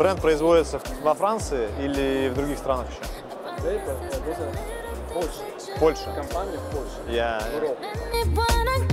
Бренд производится во Франции или в других странах еще? Вейпер, это Польша. Польша. Компания в Польше. Я... Европа.